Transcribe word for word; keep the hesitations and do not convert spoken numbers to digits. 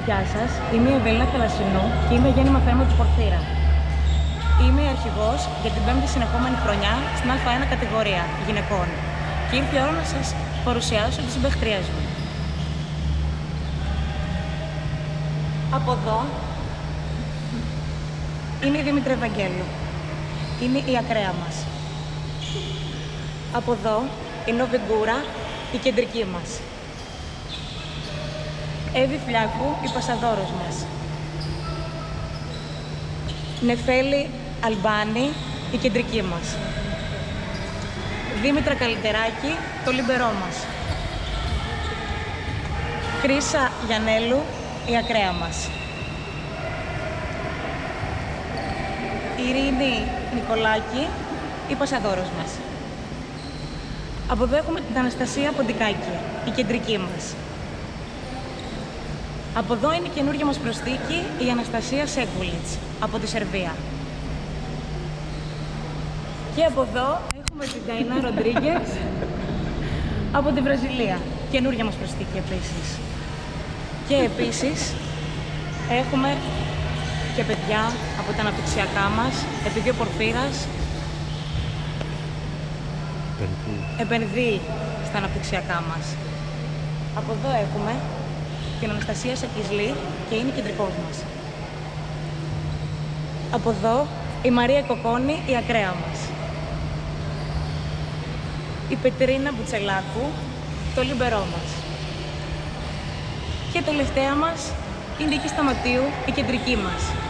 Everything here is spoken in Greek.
Γεια σας, είμαι η Ευελίνα Θαλασσινού και είμαι γέννημα θέρμο του Πορφύρα. Είμαι η αρχηγός για την πέμπτη συνεχόμενη χρονιά στην Α ένα κατηγορία γυναικών και ήρθε η ώρα να σας παρουσιάσω τις συμπαίχτριές μου. Από εδώ είναι η Δήμητρα Ευαγγέλου, είναι η ακραία μας. Από εδώ είναι ο Βεγγούρα, η κεντρική μας. Εύη Φλιάκου, η πασαδόρος μας. Νεφέλη Αλμπάνη, η κεντρική μας. Δήμητρα Καλυτεράκη, το λιμπερό μας. Χρύσα Γιαννέλου, η ακραία μας. Ειρήνη Νικολάκη, η πασαδόρος μας. Από εδώ έχουμε την Αναστασία Ποντικάκη, η κεντρική μας. Από εδώ είναι η καινούργια μας προσθήκη, η Αναστασία Σέκουλιτς, από τη Σερβία. Και από εδώ έχουμε την Ταϊνά Ροντρίγκες, από τη Βραζιλία. Καινούργια μας προσθήκη επίσης. Και επίσης έχουμε και παιδιά από τα αναπτυξιακά μας, επειδή ο Πορφύρας επενδύει στα αναπτυξιακά μας. Από εδώ έχουμε την Αναστασία Σακισλή και είναι κεντρικός μας. Από εδώ η Μαρία Κοκόνη, η ακραία μας. Η Πετρίνα Μπουτσελάκου, το λιμπερό μας. Και τελευταία μας η Νίκη Σταματίου, η κεντρική μας.